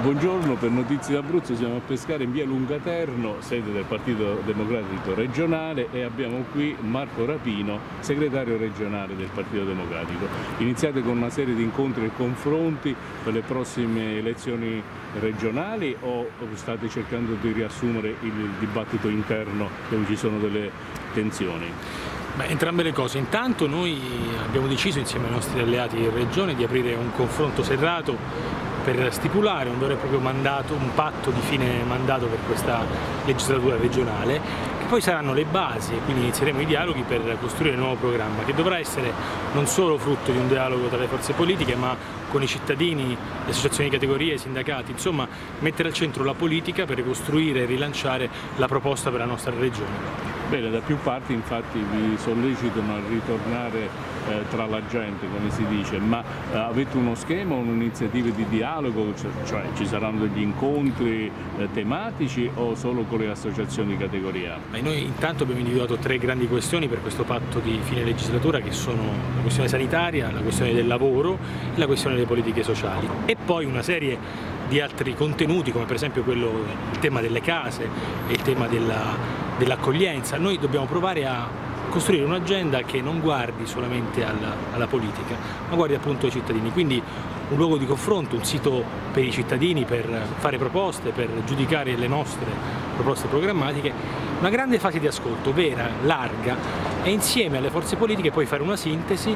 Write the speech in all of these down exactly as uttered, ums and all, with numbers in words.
Buongiorno, per Notizie d'Abruzzo siamo a Pescara in via Lungaterno, sede del Partito Democratico regionale, e abbiamo qui Marco Rapino, segretario regionale del Partito Democratico. Iniziate con una serie di incontri e confronti per le prossime elezioni regionali o state cercando di riassumere il dibattito interno dove ci sono delle tensioni? Beh, entrambe le cose. Intanto noi abbiamo deciso insieme ai nostri alleati in regione di aprire un confronto serrato per stipulare un vero e proprio mandato, un patto di fine mandato per questa legislatura regionale, che poi saranno le basi, e quindi inizieremo i dialoghi per costruire il nuovo programma, che dovrà essere non solo frutto di un dialogo tra le forze politiche, ma con i cittadini, le associazioni di categoria, i sindacati, insomma mettere al centro la politica per ricostruire e rilanciare la proposta per la nostra regione. Bene, da più parti infatti vi sollecitano a ritornare eh, tra la gente, come si dice, ma eh, avete uno schema, un'iniziativa di dialogo, cioè, cioè ci saranno degli incontri eh, tematici o solo con le associazioni di categoria? Beh, noi intanto abbiamo individuato tre grandi questioni per questo patto di fine legislatura, che sono la questione sanitaria, la questione del lavoro e la questione delle politiche sociali, e poi una serie di altri contenuti come per esempio quello, il tema delle case e il tema della dell'accoglienza. Noi dobbiamo provare a costruire un'agenda che non guardi solamente alla, alla politica, ma guardi appunto ai cittadini, quindi un luogo di confronto, un sito per i cittadini per fare proposte, per giudicare le nostre proposte programmatiche, una grande fase di ascolto vera, larga, e insieme alle forze politiche poi fare una sintesi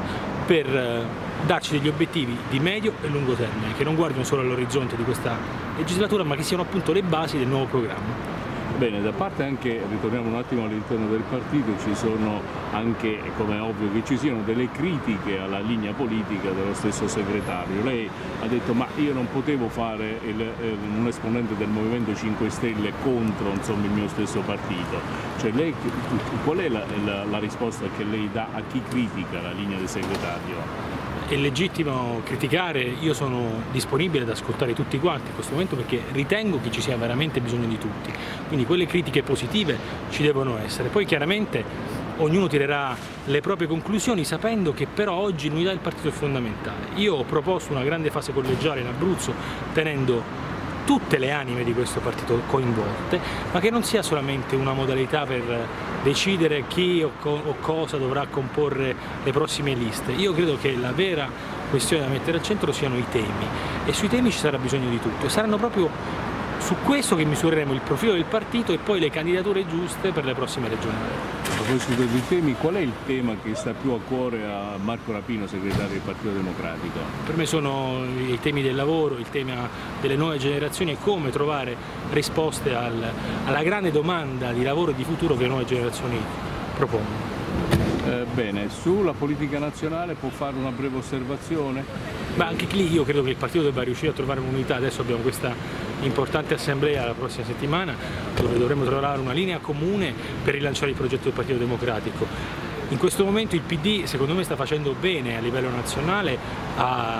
per darci degli obiettivi di medio e lungo termine, che non guardino solo all'orizzonte di questa legislatura, ma che siano appunto le basi del nuovo programma. Bene, da parte anche, ritorniamo un attimo all'interno del partito, ci sono anche, come è ovvio che ci siano, delle critiche alla linea politica dello stesso segretario. Lei ha detto ma io non potevo fare il, eh, un esponente del Movimento cinque Stelle contro insomma, il mio stesso partito. Cioè, lei, qual è la, la, la risposta che lei dà a chi critica la linea del segretario? È legittimo criticare, io sono disponibile ad ascoltare tutti quanti in questo momento perché ritengo che ci sia veramente bisogno di tutti, quindi quelle critiche positive ci devono essere, poi chiaramente ognuno tirerà le proprie conclusioni sapendo che però oggi l'unità del partito è fondamentale. Io ho proposto una grande fase collegiale in Abruzzo tenendo tutte le anime di questo partito coinvolte, ma che non sia solamente una modalità per decidere chi o, co o cosa dovrà comporre le prossime liste. Io credo che la vera questione da mettere al centro siano i temi, e sui temi ci sarà bisogno di tutto, e saranno proprio su questo che misureremo il profilo del partito e poi le candidature giuste per le prossime regionali. A proposito dei temi, qual è il tema che sta più a cuore a Marco Rapino, segretario del Partito Democratico? Per me sono i temi del lavoro, il tema delle nuove generazioni e come trovare risposte al, alla grande domanda di lavoro e di futuro che le nuove generazioni propongono. Eh, bene, sulla politica nazionale può fare una breve osservazione? Ma anche lì io credo che il partito debba riuscire a trovare un'unità. Adesso abbiamo questa importante assemblea la prossima settimana dove dovremo trovare una linea comune per rilanciare il progetto del Partito Democratico. In questo momento il P D secondo me sta facendo bene a livello nazionale a,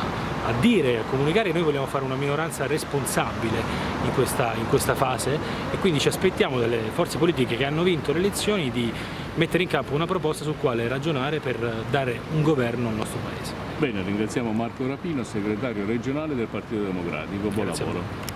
a dire, a comunicare che noi vogliamo fare una minoranza responsabile in questa, in questa fase, e quindi ci aspettiamo dalle forze politiche che hanno vinto le elezioni di mettere in campo una proposta su quale ragionare per dare un governo al nostro Paese. Bene, ringraziamo Marco Rapino, segretario regionale del Partito Democratico. Buon lavoro.